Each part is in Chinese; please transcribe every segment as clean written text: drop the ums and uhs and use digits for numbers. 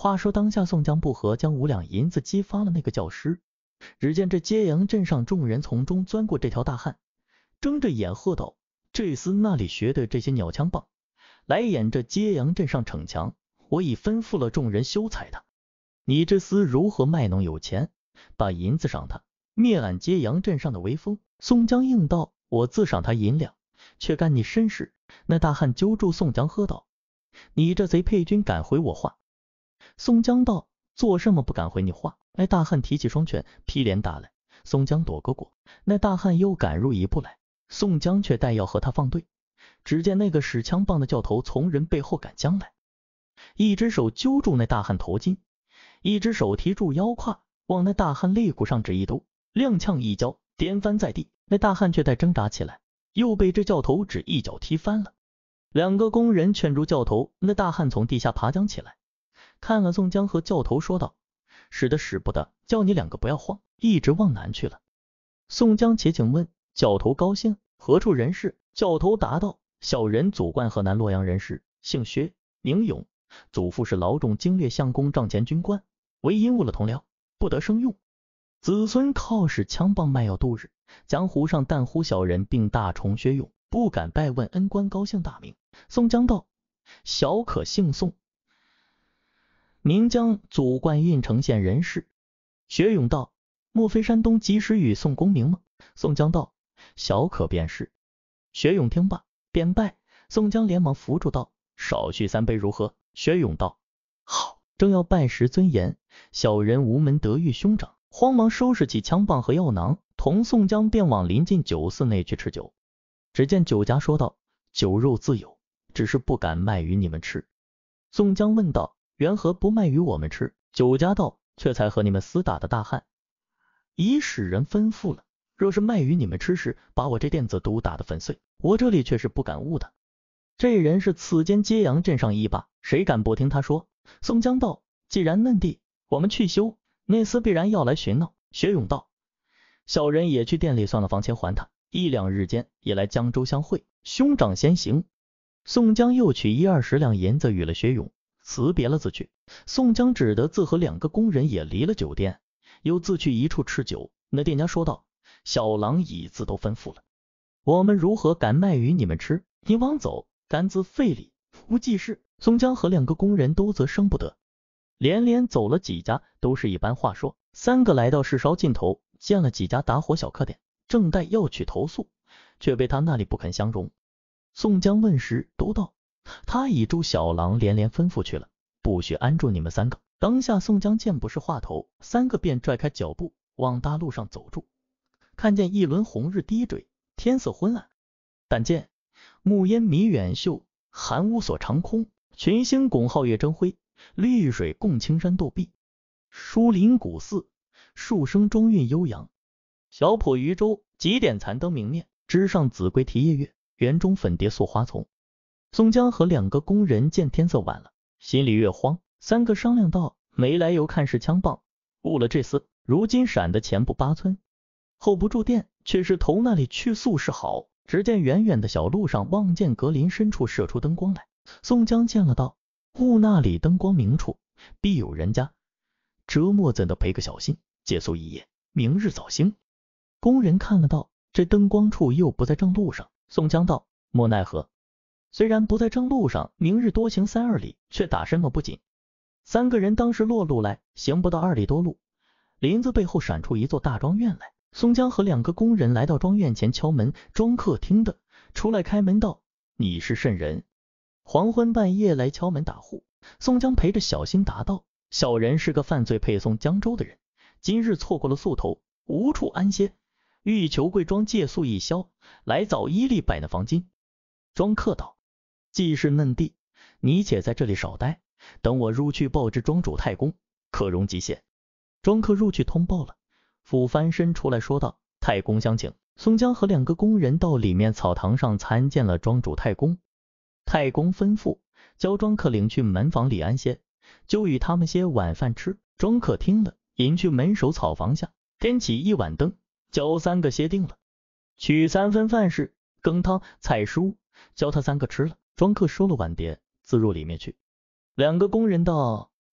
话说当下宋江不和将5两银子激发了那个教师，只见这揭阳镇上众人从中钻过这条大汉，睁着眼喝道：这厮那里学的这些鸟枪棒，来演这揭阳镇上逞强，我已吩咐了众人休采他。你这厮如何卖弄有钱，把银子赏他，灭俺揭阳镇上的威风。宋江应道：我自赏他银两，却干你身事。那大汉揪住宋江喝道：你这贼配军敢回我话？宋江道：做什么不敢回你话？那大汉提起双拳劈连打来，宋江躲个过，那大汉又赶入一步来，宋江却待要和他放对，只见那个使枪棒的教头从人背后赶将来，一只手揪住那大汉头巾，一只手提住腰胯，往那大汉肋骨上只一兜，踉跄一跤，颠翻在地。那大汉却待挣扎起来，又被这教头只一脚踢翻了。2个工人劝住教头，那大汉从地下爬将起来，看了宋江和教头说道：使得使不得，叫你2个不要晃，一直往南去了。宋江且请问教头高姓，何处人士？教头答道：小人祖贯河南洛阳人士，姓薛，名勇，祖父是劳众经略相公帐前军官，为因误了同僚，不得生用，子孙靠使枪棒卖药度日，江湖上但呼小人并大虫薛勇，不敢拜问恩官高姓大名。宋江道：小可姓宋，名江，祖贯郓城县人士。薛勇道：莫非山东及时雨宋公明吗？宋江道：小可便是。薛勇听罢便拜。宋江连忙扶住道：少续3杯如何？薛勇道：好。正要拜时尊严，小人无门得遇兄长，慌忙收拾起枪棒和药囊，同宋江便往临近酒肆内去吃酒。只见酒家说道：酒肉自有，只是不敢卖与你们吃。宋江问道：缘何不卖与我们吃？酒家道：却才和你们厮打的大汉，已使人吩咐了，若是卖与你们吃时，把我这垫子都打得粉碎，我这里却是不敢误的。这人是此间揭阳镇上一霸，谁敢不听他说？宋江道：既然嫩弟，我们去休，那厮必然要来寻闹。薛勇道：小人也去店里算了房钱还他，1、2日间也来江州相会，兄长先行。宋江又取10-20两银子与了薛勇，辞别了自去。宋江只得自和2个工人也离了酒店，又自去一处吃酒。那店家说道：小郎已自都吩咐了，我们如何敢卖与你们吃？你枉走，甘自费力，无济事。宋江和2个工人都则生不得，连连走了几家，都是一般话说。3个来到市梢尽头，见了几家打火小客店，正待要去投诉，却被他那里不肯相容。宋江问时，都道他已助小郎连连吩咐去了，不许安住你们3个。当下宋江见不是话头，3个便拽开脚步往大路上走住。看见一轮红日低坠，天色昏暗，但见暮烟迷远秀，寒雾锁长空，群星拱皓月争辉，绿水共青山斗碧，疏林古寺，树声中韵悠扬。小坡渔舟，几点残灯明灭，枝上紫龟啼夜月，园中粉蝶宿花丛。宋江和2个工人见天色晚了，心里越慌。3个商量道：没来由看是枪棒，误了这厮，如今闪得前不8寸，后不住店，却是头那里去速是好。只见远远的小路上，望见格林深处射出灯光来。宋江见了道：雾那里灯光明处，必有人家，折磨怎的赔个小心，借宿一夜，明日早兴。工人看了道：这灯光处又不在正路上。宋江道：莫奈何，虽然不在正路上，明日多行3-2里，却打什么不紧。3个人当时落路来，行不到2里多路，林子背后闪出一座大庄院来。宋江和2个工人来到庄院前敲门，庄客听的出来开门道：你是甚人？黄昏半夜来敲门打户。宋江陪着小心答道：小人是个犯罪配送江州的人，今日错过了宿头，无处安歇，欲求贵庄借宿一宵，来早1里摆那房金。庄客道：既是嫩弟，你且在这里少待，等我入去报知庄主太公，可容即现。庄客入去通报了，俯翻身出来说道：太公相请。宋江和2个工人到里面草堂上参见了庄主太公。太公吩咐教庄客领去门房里安歇，就与他们些晚饭吃。庄客听了，引去门首草房下，添起1碗灯，教3个歇定了，取3分饭食，羹汤菜蔬，教他3个吃了。庄客收了碗碟，自入里面去。2个工人道：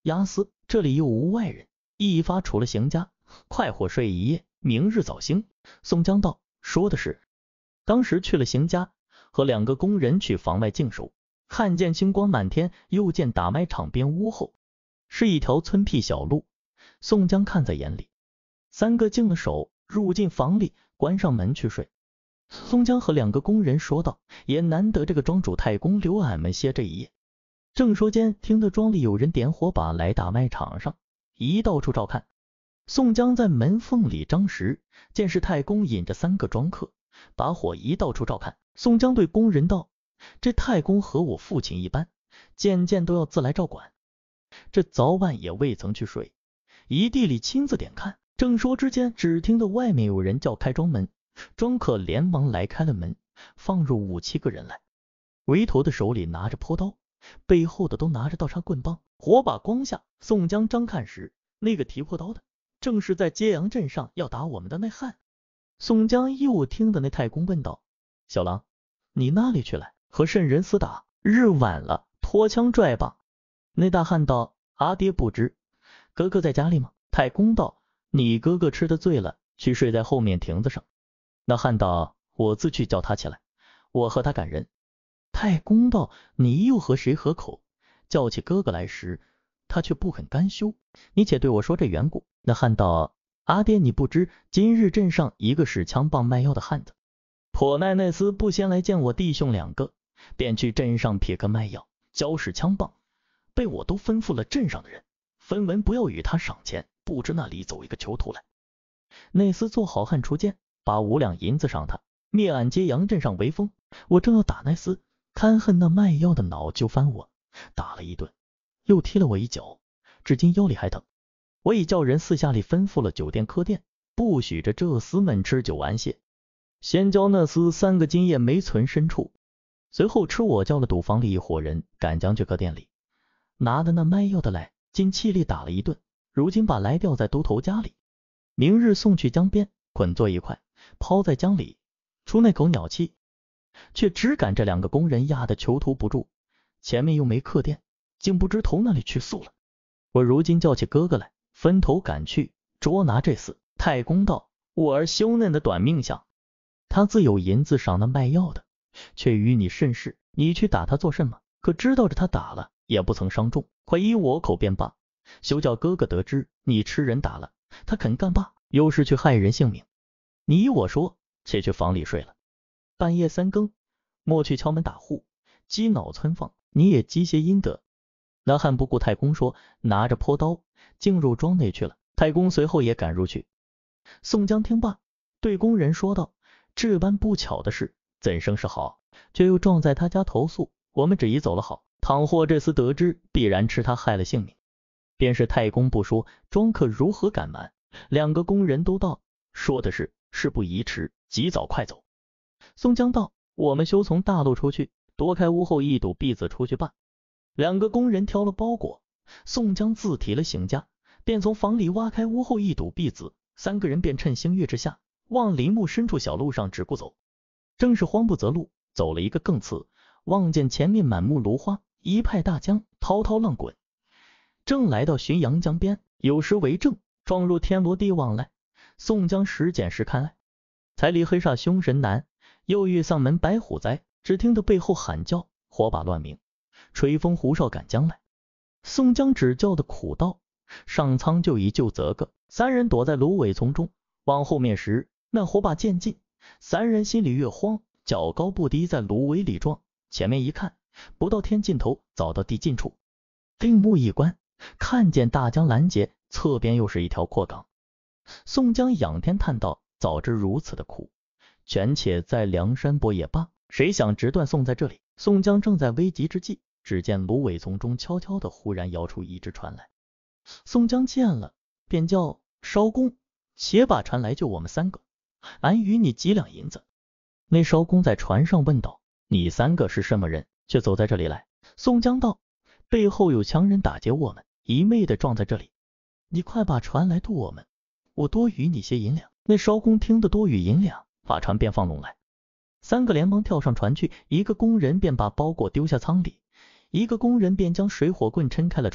押司，这里又无外人，一发除了邢家，快活睡一夜，明日早兴。宋江道，说的是。当时去了邢家，和2个工人去房外静守，看见星光满天，又见打麦场边屋后是一条村僻小路，宋江看在眼里，3个净了手，入进房里，关上门去睡。宋江和2个工人说道，也难得这个庄主太公留俺们歇这一夜。正说间，听得庄里有人点火把来打麦场上，一到处照看。宋江在门缝里张时，见是太公引着3个庄客，把火一到处照看。宋江对工人道，这太公和我父亲一般，件件都要自来照管，这早晚也未曾去睡，一地里亲自点看。正说之间，只听得外面有人叫开庄门，庄客连忙来开了门，放入5、7个人来，为头的手里拿着坡刀，背后的都拿着刀叉棍棒。火把光下，宋江张看时，那个提破刀的正是在揭阳镇上要打我们的那汉。宋江又听得那太公问道，小郎，你那里去来？和甚人厮打？日晚了，拖枪拽棒。那大汉道，阿爹不知，哥哥在家里吗？太公道，你哥哥吃得醉了，去睡在后面亭子上。那汉道，我自去叫他起来，我和他赶人。太公道，你又和谁合口？叫起哥哥来时，他却不肯甘休，你且对我说这缘故。那汉道，阿爹你不知，今日镇上一个使枪棒卖药的汉子，颇耐那厮不先来见我弟兄2个，便去镇上撇个卖药，交使枪棒，被我都吩咐了镇上的人，分文不要与他赏钱，不知那里走一个囚徒来。那厮做好汉出监，把5两银子赏他，灭俺揭阳镇上为风。我正要打那厮，堪恨那卖药的恼就翻我，打了一顿，又踢了我一脚，至今腰里还疼。我已叫人四下里吩咐了酒店客店，不许着这厮们吃酒玩谢，先教那厮3个今夜没存身处。随后吃我叫了赌房里一伙人赶将去客店里，拿的那卖药的来，尽气力打了一顿，如今把来吊在都头家里，明日送去江边，捆作一块，抛在江里，出那口鸟气，却只赶这2个工人压得囚徒不住，前面又没客店，竟不知投那里去宿了。我如今叫起哥哥来，分头赶去捉拿这厮。太公道，我儿羞嫩的短命相，他自有银子赏那卖药的，却与你甚事，你去打他做甚么？可知道着他打了也不曾伤重，快依我口便罢，休叫哥哥得知你吃人打了，他肯干罢，又是去害人性命。你依我说，且去房里睡了，半夜3更莫去敲门打户，激恼村坊，你也积些阴德。那汉不顾太公说，拿着坡刀进入庄内去了。太公随后也赶入去。宋江听罢，对工人说道，这般不巧的事怎生是好？却又撞在他家投宿，我们只宜走了好，倘或这厮得知，必然吃他害了性命。便是太公不说，庄客如何敢瞒？2个工人都道，说的是，事不宜迟，及早快走。宋江道，我们休从大路出去，夺开屋后一堵壁子出去办。2个工人挑了包裹，宋江自提了行家，便从房里挖开屋后一堵壁子，3个人便趁星月之下，往林木深处小路上只顾走。正是慌不择路，走了一个更次，望见前面满目芦花，一派大江，滔滔浪滚，正来到浔阳江边，有时为正，撞入天罗地网来。宋江时检时看来，才离黑煞凶神难，又遇丧门白虎灾，只听得背后喊叫，火把乱鸣，吹风胡哨赶将来。宋江只叫的苦道，上苍就一救则个。3人躲在芦苇丛中，往后面时，那火把渐近，3人心里越慌，脚高不低在芦苇里撞。前面一看，不到天尽头，早到地尽处。定目一观，看见大江拦截，侧边又是一条阔港。宋江仰天叹道，早知如此的苦，权且在梁山泊也罢，谁想直断送在这里。宋江正在危急之际，只见芦苇丛中悄悄的忽然摇出一只船来。宋江见了，便叫艄公，且把船来救我们3个，俺与你几两银子。那艄公在船上问道，你3个是什么人，却走在这里来？宋江道，背后有强人打劫我们，一昧的撞在这里，你快把船来渡我们，我多与你些银两。那艄公听得多与银两，把船便放拢来。3个连忙跳上船去，一个工人便把包裹丢下舱里，一个工人便将水火棍撑开了船，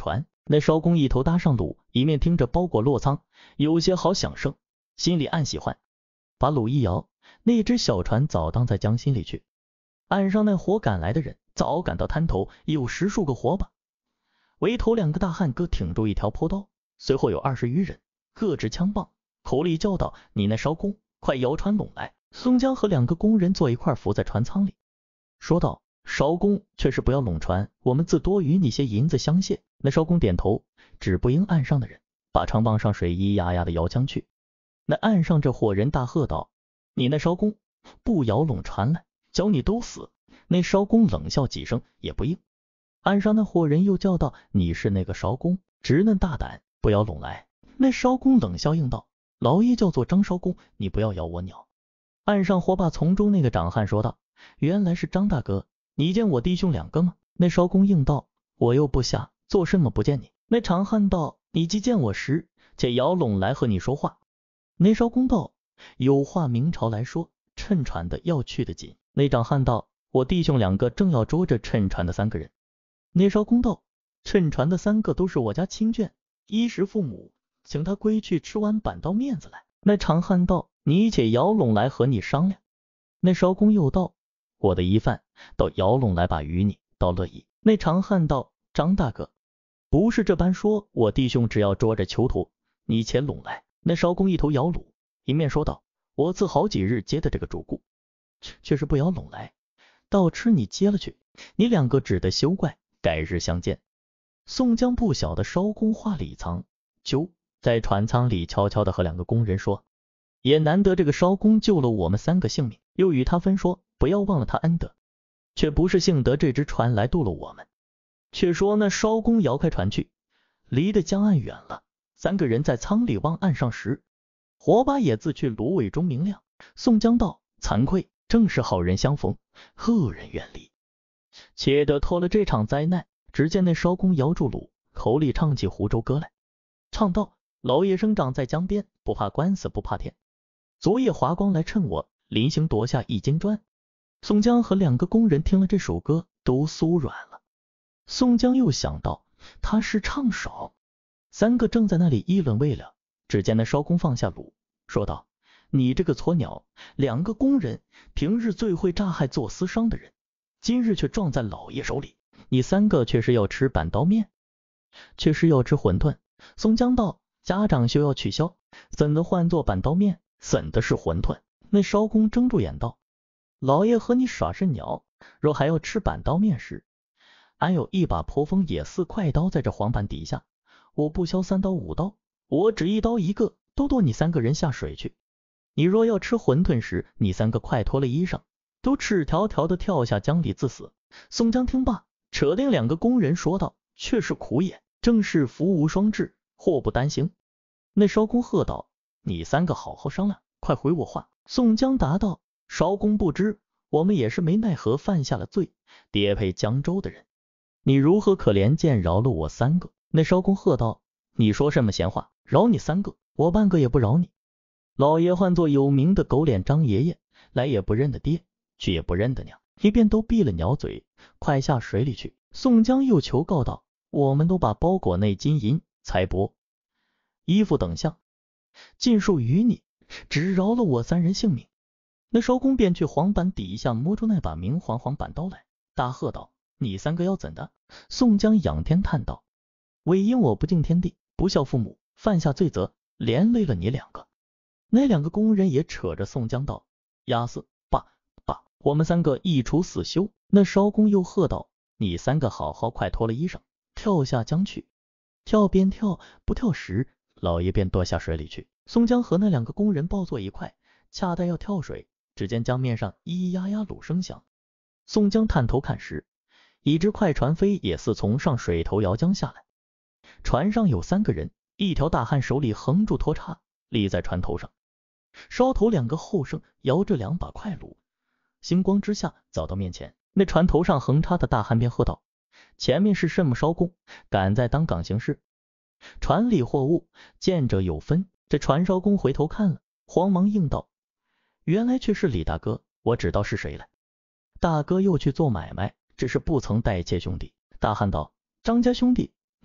那艄公一头搭上橹，一面听着包裹落仓，有些好响声，心里暗喜欢。把橹一摇，那只小船早荡在江心里去。岸上那伙赶来的人早赶到滩头，有10数个火把，围头2个大汉各挺住一条坡刀，随后有20余人，各执枪棒，口里叫道：“你那艄公，快摇船拢来！”宋江和2个工人坐一块伏在船舱里，说道：“艄公却是不要拢船，我们自多与你些银子相谢。”那艄公点头，只不应岸上的人，把长棒上水咿呀呀的摇将去。那岸上这伙人大喝道：“你那艄公不摇拢船来，叫你都死！”那艄公冷笑几声，也不应。岸上那伙人又叫道：“你是那个艄公，直嫩大胆，不摇拢来！”那艄公冷笑应道：“老爷叫做张艄公，你不要咬我鸟。”岸上火把从中那个长汉说道：“原来是张大哥，你见我弟兄2个吗？”那艄公应道：“我又不下，做什么不见你？”那长汉道：“你既见我时，且摇拢来和你说话。”那艄公道：“有话明朝来说，乘船的要去的紧。”那长汉道：“我弟兄2个正要捉着乘船的3个人。”那艄公道：“乘船的3个都是我家亲眷，衣食父母，请他归去吃碗板刀面子来。”那长汉道：“你且摇拢来和你商量。”那艄公又道：“我的一饭，到摇拢来把与你，倒乐意。”那长汉道：“张大哥，不是这般说，我弟兄只要捉着囚徒，你且拢来。”那艄公一头摇橹，一面说道：“我自好几日接的这个主顾，却是不摇拢来，倒吃你接了去，你2个只得休怪，改日相见。”宋江不晓得艄公话里藏，就在船舱里悄悄的和2个工人说：“也难得这个艄公救了我们3个性命，又与他分说不要忘了他恩德，却不是幸得这只船来渡了我们。”却说那艄公摇开船去，离得江岸远了，3个人在舱里望岸上时，火把也自去芦苇中明亮。宋江道：“惭愧，正是好人相逢，恶人远离，且得脱了这场灾难。”只见那艄公摇住橹，口里唱起湖州歌来，唱道：“老爷生长在江边，不怕官司不怕天，昨夜华光来趁我，临行夺下1斤砖。”宋江和2个工人听了这首歌，都酥软了。宋江又想到他是唱少，3个正在那里议论未了，只见那艄公放下橹，说道：“你这个撮鸟，2个工人平日最会诈害做私商的人，今日却撞在老爷手里，你3个却是要吃板刀面，却是要吃馄饨。”宋江道：“家长休要取消，怎的唤作板刀面，怎的是馄饨？”那艄公睁住眼道：“老爷和你耍甚鸟？若还要吃板刀面时，俺有一把破风野4快刀在这黄板底下，我不削3刀5刀，我只1刀1个，都剁你3个人下水去。你若要吃馄饨时，你3个快脱了衣裳，都赤条条的跳下江里自死。”宋江听罢，扯令2个工人说道：“却是苦也，正是福无双至，祸不单行。”那艄公喝道：“你3个好好商量，快回我话。”宋江答道：“艄公不知，我们也是没奈何犯下了罪，跌配江州的人，你如何可怜见饶了我3个？”那艄公喝道：“你说什么闲话？饶你3个，我半个也不饶你。老爷唤作有名的狗脸张爷爷，来也不认得爹，去也不认得娘，一边都闭了鸟嘴，快下水里去。”宋江又求告道：“我们都把包裹内金银财帛衣服等项尽数与你，只饶了我3人性命。”那艄公便去黄板底下摸出那把明晃晃板刀来，大喝道：“你3个要怎的？”宋江仰天叹道：“为因我不敬天地，不孝父母，犯下罪责，连累了你2个。”那2个工人也扯着宋江道：“押司，罢，我们3个一处死休。”那艄公又喝道：“你3个好好快脱了衣裳，跳下江去。跳边跳，不跳时，老爷便堕下水里去。”宋江和那2个工人抱坐一块，恰待要跳水，只见江面上咿咿呀呀橹声响。宋江探头看时，一只快船飞也似从上水头摇江下来，船上有3个人，一条大汉手里横住拖叉，立在船头上，梢头2个后生摇着2把快橹，星光之下早到面前。那船头上横叉的大汉便喝道：“前面是什么艄公，敢在当港行事？船里货物见者有分。”这船艄公回头看了，慌忙应道：“原来却是李大哥，我知道是谁了。大哥又去做买卖，只是不曾带妾兄弟。”大汉道：“张家兄弟，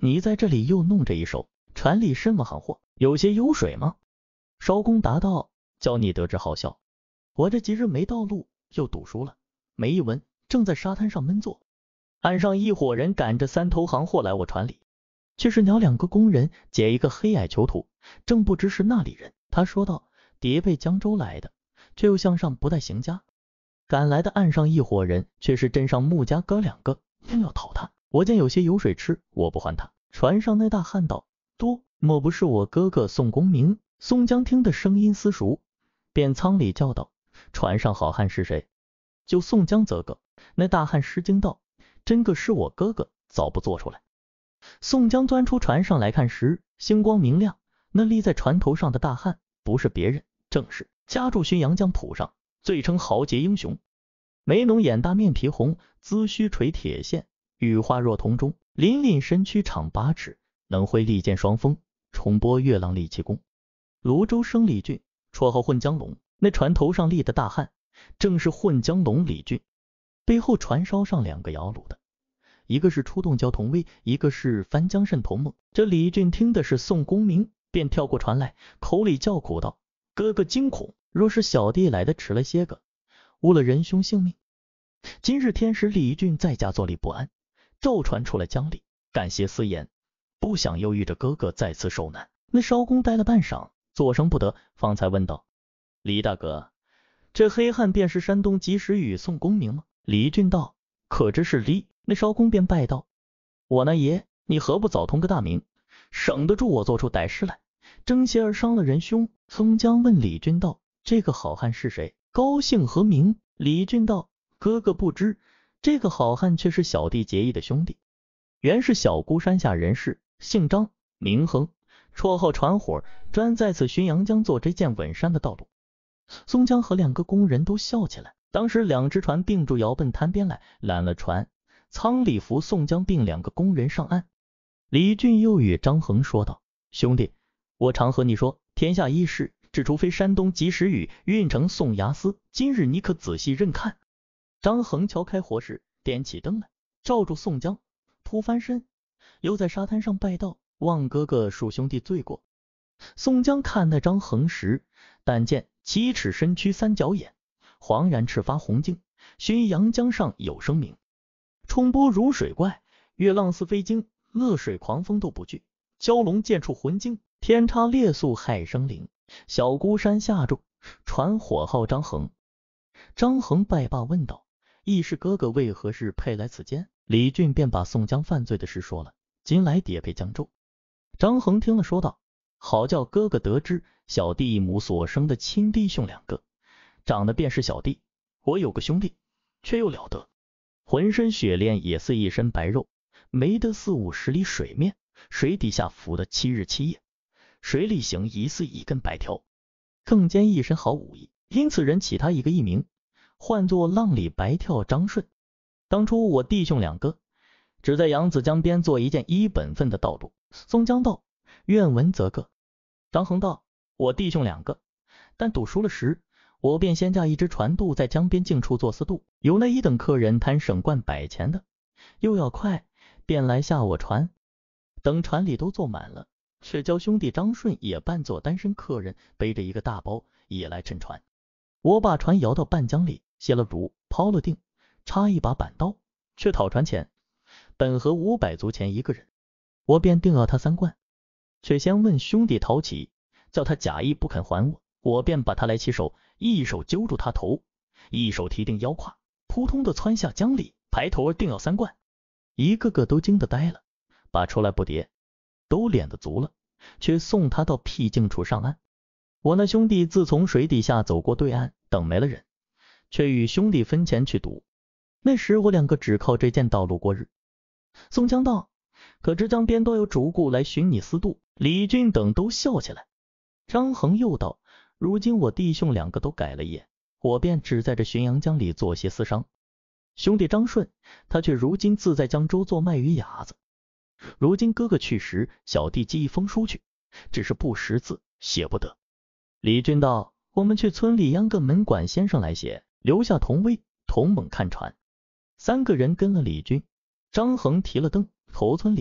你在这里又弄这一手，船里什么行货？有些油水吗？艄公答道，叫你得知好笑，我这几日没道路，又赌输了，没一文，正在沙滩上闷坐。岸上一伙人赶着3头行货来我船里，却是鸟2个工人解一个黑矮囚徒，正不知是那里人。他说道，蝶背江州来的，却又向上不带行家。赶来的岸上一伙人却是镇上穆家哥2个，硬要讨他。我见有些油水吃，我不还他。船上那大汉道，多莫不是我哥哥宋公明？宋江听的声音私熟，便舱里叫道，船上好汉是谁？就宋江则个。那大汉失惊道，真个是我哥哥，早不做出来。宋江钻出船上来看时，星光明亮，那立在船头上的大汉不是别人，正是家住浔阳江浦上，最称豪杰英雄，眉浓眼大面皮红，髭须垂铁线，羽花若铜钟，凛凛身躯长8尺，能挥利剑双锋，冲波月浪力气功。泸州生李俊，绰号混江龙。那船头上立的大汉正是混江龙李俊，背后船梢上2个摇橹的，一个是出洞蛟童威，一个是翻江蜃童梦。这李俊听的是宋公明，便跳过船来，口里叫苦道，哥哥惊恐，若是小弟来的迟了些个，误了仁兄性命。今日天时李俊在家坐立不安，骤船出来江里，干些私言，不想又遇着哥哥再次受难。那艄公呆了半晌，作声不得，方才问道，李大哥，这黑汉便是山东及时雨宋公明吗？李俊道，可知是李？那艄公便拜道，我那爷，你何不早通个大名，省得助我做出歹事来，争些而伤了仁兄。宋江问李俊道，这个好汉是谁？高姓何名？李俊道，哥哥不知，这个好汉却是小弟结义的兄弟，原是小孤山下人士，姓张，名亨，绰号船火，专在此浔阳江做这件稳山的道路。宋江和2个工人都笑起来。当时2只船并住摇奔滩边来，拦了船，舱里扶宋江并2个工人上岸。李俊又与张衡说道，兄弟，我常和你说，天下一事，只除非山东及时雨运城宋衙司，今日你可仔细认看。张衡敲开火石，点起灯来，照住宋江，扑翻身，又在沙滩上拜道，望哥哥恕兄弟罪过。宋江看那张衡时，但见7尺身躯3角眼，惶然赤发红巾，浔阳江上有声名，冲波如水怪，月浪似飞鲸，恶水狂风斗不惧，蛟龙见处魂惊，天差烈速害生灵，小孤山下住，传火号张衡。张衡拜罢问道，义士哥哥为何是配来此间？李俊便把宋江犯罪的事说了，今来蝶配江州。张衡听了说道，好叫哥哥得知，小弟一母所生的亲弟兄2个，长得便是小弟。我有个兄弟，却又了得，浑身雪练也似一身白肉，没得4、50里水面，水底下浮的7日7夜，水里行疑似一根白条，更兼一身好武艺，因此人起他一个艺名，唤作浪里白跳张顺。当初我弟兄2个只在扬子江边做一件依本分的道路。宋江道，愿闻则个。张衡道，我弟兄2个，但赌输了时，我便先驾一只船渡在江边近处做私渡，有那1等客人贪省罐100钱的，又要快，便来下我船，等船里都坐满了，却叫兄弟张顺也扮作单身客人，背着一个大包也来乘船。我把船摇到半江里，卸了橹，抛了定，插一把板刀，却讨船钱，本合500足钱一个人，我便定了他3贯，却先问兄弟讨起，叫他假意不肯还我，我便把他来起手，一手揪住他头，一手提定腰胯，扑通的窜下江里，排头儿定要3贯。一个个都惊得呆了，把出来不迭，都敛得足了，却送他到僻静处上岸。我那兄弟自从水底下走过对岸，等没了人，却与兄弟分钱去赌。那时我2个只靠这件道路过日。宋江道，可知江边都有主顾来寻你私渡？李俊等都笑起来。张衡又道，如今我弟兄2个都改了业，我便只在这浔阳江里做些私商。兄弟张顺，他却如今自在江州做卖鱼哑子。如今哥哥去时，小弟寄一封书去，只是不识字，写不得。李俊道，我们去村里央个门管先生来写，留下童威、童猛看船。3个人跟了李俊。张衡提了灯，投村里来，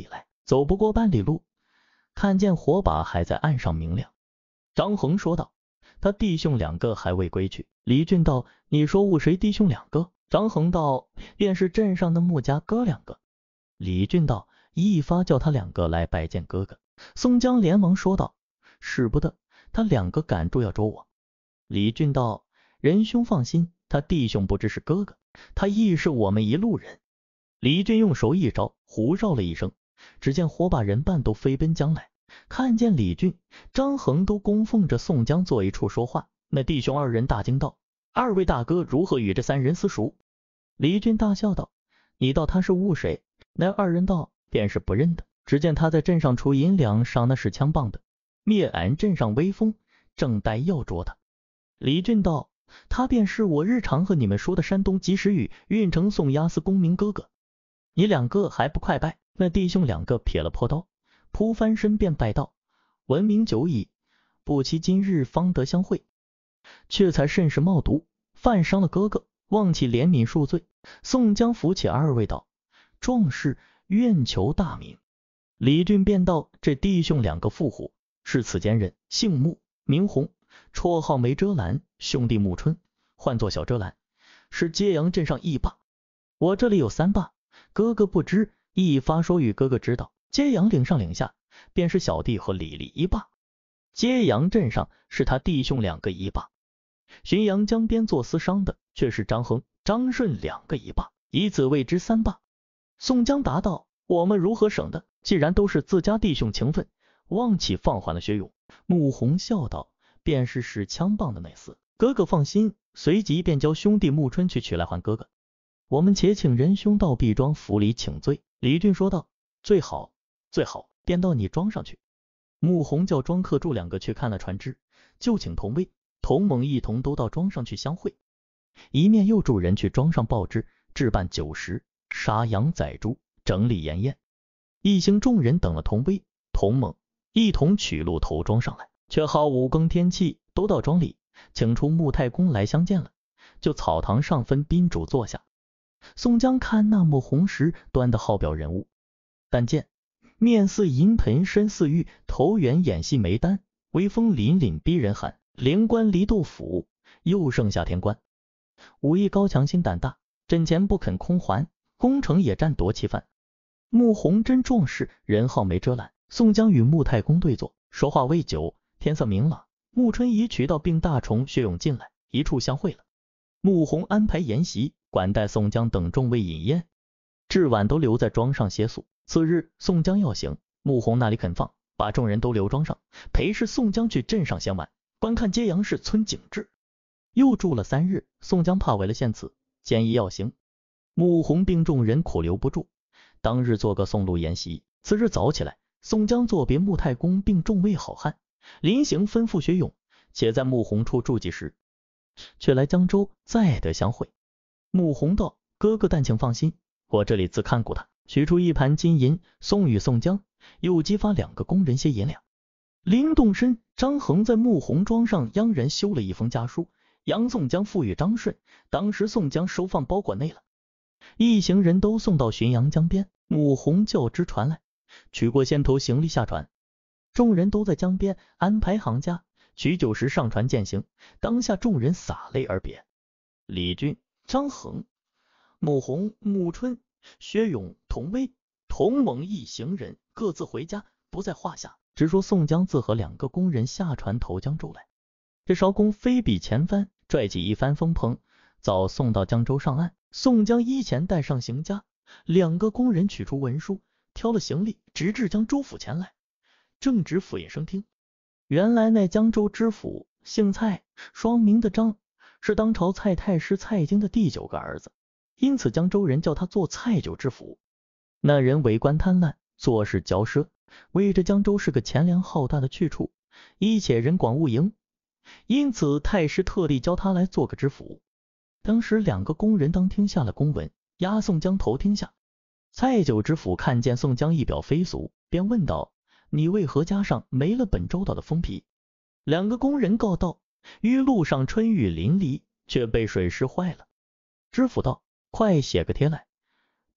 走不过半里路，看见火把还在岸上明亮。张衡说道，他弟兄两个还未归去。李俊道，你说误谁弟兄两个？张衡道，便是镇上的穆家哥两个。李俊道，一发叫他两个来拜见哥哥。宋江连忙说道，使不得，他两个赶住要捉我。李俊道，仁兄放心，他弟兄不知是哥哥，他亦是我们一路人。李俊用手一招，呼哨了一声，只见火把人半都飞奔将来，看见李俊、张衡都供奉着宋江坐一处说话。那弟兄二人大惊道，二位大哥如何与这三人私熟？李俊大笑道，你道他是误谁？那二人道，便是不认得，只见他在镇上出银两，上那是枪棒的，灭俺镇上威风，正待要捉他。李俊道，他便是我日常和你们说的山东及时雨运城宋押司公明哥哥，你两个还不快拜？那弟兄两个撇了破刀，扑翻身便拜道，闻名久矣，不期今日方得相会，却才甚是冒毒，犯伤了哥哥，望其怜悯恕罪。宋江扶起二位道，壮士愿求大名。李俊便道，这弟兄两个富户，是此间人，姓穆，名洪，绰号梅遮拦，兄弟穆春，唤作小遮拦，是揭阳镇上一霸。我这里有三霸，哥哥不知，一发说与哥哥知道。揭阳岭上岭下，便是小弟和李立一霸。揭阳镇上是他弟兄两个一霸。浔阳江边做私商的，却是张衡、张顺两个一霸，以此谓之三霸。宋江答道，我们如何省的？既然都是自家弟兄情分，望起放缓了学勇。穆弘笑道，便是使枪棒的那厮，哥哥放心。随即便教兄弟穆春去取来还哥哥。我们且请仁兄到毕庄府里请罪。李俊说道，最好最好，便到你庄上去。穆弘叫庄客住两个去看了船只，就请童威、童猛一同都到庄上去相会，一面又助人去庄上报知，置办酒食，杀羊宰猪，整理筵宴。一行众人等了童威、童猛，一同取路投庄上来，却好五更天气，都到庄里，请出穆太公来相见了，就草堂上分宾主坐下。宋江看那穆弘时端的好表人物，但见面似银盆，身似玉，头圆眼细眉丹，威风凛凛逼人寒，灵官离窦府，又胜下天官。武艺高强，心胆大，阵前不肯空还，攻城野战夺其犯。穆弘真壮士，人号梅遮拦。宋江与穆太公对坐，说话未久，天色明朗，穆春移渠道并大虫薛勇进来，一处相会了。穆弘安排筵席，管待宋江等众位饮宴，至晚都留在庄上歇宿。次日宋江要行，穆弘那里肯放，把众人都留庄上，陪侍宋江去镇上闲玩，观看揭阳市村景致。又住了3日，宋江怕违了献词，建议要行，穆弘并众人苦留不住，当日做个送路筵席。次日早起来，宋江作别穆太公并众位好汉，临行吩咐薛勇，且在穆弘处住几时，却来江州再得相会。穆弘道，哥哥但请放心，我这里自看顾他。取出1盘金银送与宋江，又激发2个工人些银两。林动身、张衡在穆弘庄上央人修了一封家书，杨宋江付与张顺，当时宋江收放包裹内了。一行人都送到浔阳江边，穆弘叫只船来，取过先头行李下船，众人都在江边安排行家，取酒食上船饯行。当下众人洒泪而别。李俊、张衡、穆弘、穆春、薛勇、童威、童猛一行人各自回家，不在话下。只说宋江自和2个工人下船投江州来。这艄公飞比前帆，拽起一帆风棚，早送到江州上岸。宋江依前带上行家，2个工人取出文书，挑了行李，直至江州府前来，正值府尹升听。原来那江州知府姓蔡，双名的张，是当朝蔡太师蔡京的第9个儿子，因此江州人叫他做蔡九知府。那人为官贪婪，做事骄奢，为这江州是个钱粮浩大的去处，一且人广物营，因此太师特地教他来做个知府。当时2个工人当听下了公文，押宋江头听下。蔡九知府看见宋江一表非俗，便问道，你为何家上没了本周到的封皮？2个工人告道，于路上春雨淋漓，却被水湿坏了。知府道，快写个帖来，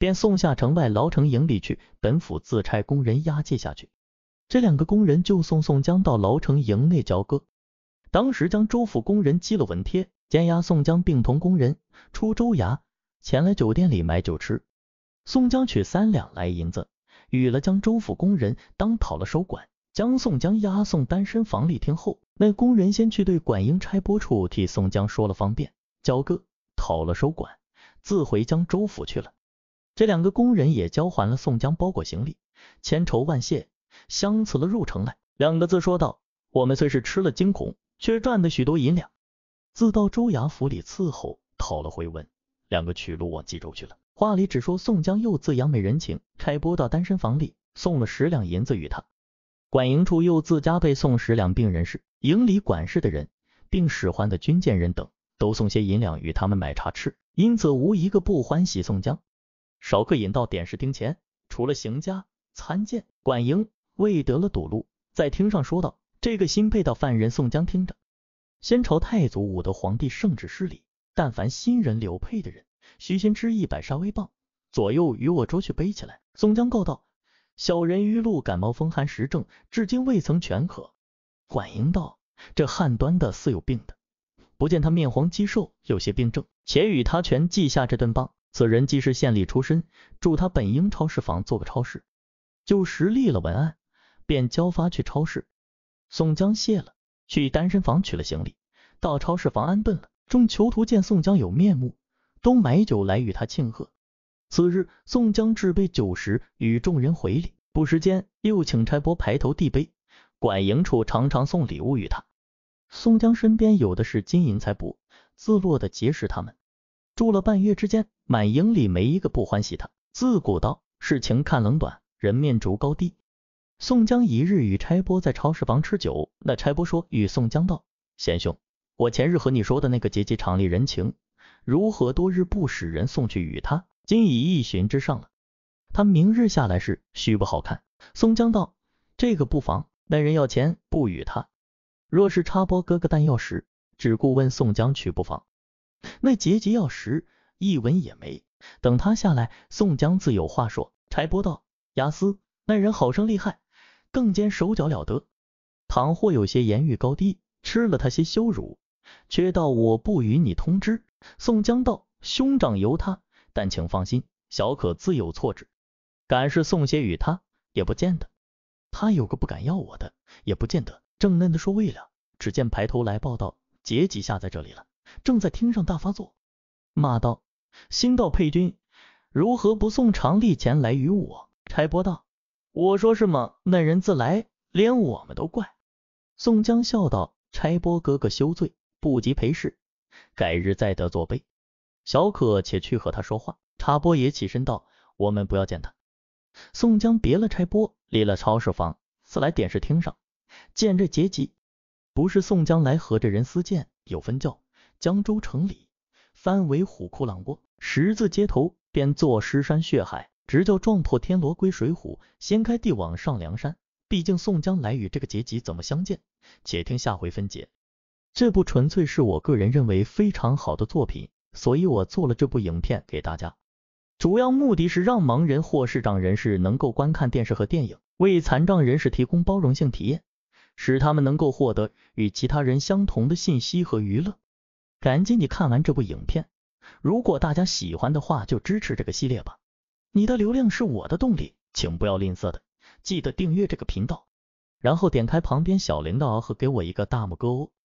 便送下城外牢城营里去，本府自差工人押解下去。这2个工人就送宋江到牢城营内交割。当时将州府工人击了文帖，监押宋江并同工人出州衙，前来酒店里买酒吃。宋江取3两来银子，与了将州府工人当讨了守管，将宋江押送单身房里听候。那工人先去对管营差拨处替宋江说了方便，交割讨了守管，自回江州府去了。这2个工人也交还了宋江包裹行李，千酬万谢，相辞了入城来。2个字说道：我们虽是吃了惊恐，却赚得许多银两。自到州衙府里伺候，讨了回文，2个取路往冀州去了。话里只说宋江又自扬美人情，差拨到单身房里，送了10两银子与他。管营处又自加倍送10两，并人士、营里管事的人，并使唤的军舰人等，都送些银两与他们买茶吃，因此无一个不欢喜宋江。少客引到点视厅前，除了邢家、参见、管营未得了堵路，在厅上说道：这个新配到犯人宋江听着，先朝太祖武德皇帝圣旨施礼，但凡新人柳配的人，须先吃100杀威棒，左右与我捉去背起来。宋江告道：小人余路感冒风寒实症，至今未曾全可。管营道：这汉端的似有病的，不见他面黄肌瘦，有些病症，且与他全记下这顿棒。此人既是县里出身，助他本应超市房做个超市，就实立了文案，便交发去超市。宋江谢了，去单身房取了行李，到超市房安顿了。众囚徒见宋江有面目，都买酒来与他庆贺。次日，宋江置备酒食，与众人回礼。不时间，又请差拨排头递杯，管营处常常送礼物与他。宋江身边有的是金银财帛，自落的结识他们。住了半月之间，满营里没一个不欢喜他。自古道事情看冷短，人面逐高低。宋江一日与差拨在超市房吃酒，那差拨说与宋江道：贤兄，我前日和你说的那个节级常例人情，如何多日不使人送去与他，今已1旬之上了，他明日下来时须不好看。宋江道：这个不妨，那人要钱不与他，若是差拨哥哥但要食，只顾问宋江取不妨。那节级要食，一文也没。等他下来，宋江自有话说。差拨道：押司，那人好生厉害，更兼手脚了得，倘或有些言语高低，吃了他些羞辱，却道我不与你通知。宋江道：兄长由他，但请放心，小可自有措置。敢是送些与他，也不见得。他有个不敢要我的，也不见得。正嫩的说未了，只见排头来报道，节级下在这里了，正在厅上大发作，骂道：新到配军，如何不送常例钱来与我？差拨道：我说什么，那人自来，连我们都怪。宋江笑道：差拨哥哥休罪，不及赔事，改日再得作备。小可且去和他说话。差拨也起身道：我们不要见他。宋江别了差拨，离了超市房，自来点视厅上，见这节级，不是宋江来和这人私见，有分教江州城里翻为虎窟狼窝，十字街头便作尸山血海，直叫撞破天罗归水浒，掀开地网上梁山。毕竟宋江来与这个节级怎么相见，且听下回分解。这部纯粹是我个人认为非常好的作品，所以我做了这部影片给大家，主要目的是让盲人或视障人士能够观看电视和电影，为残障人士提供包容性体验，使他们能够获得与其他人相同的信息和娱乐。赶紧你看完这部影片，如果大家喜欢的话，就支持这个系列吧。你的流量是我的动力，请不要吝啬的，记得订阅这个频道，然后点开旁边小铃铛和给我一个大拇哥哦。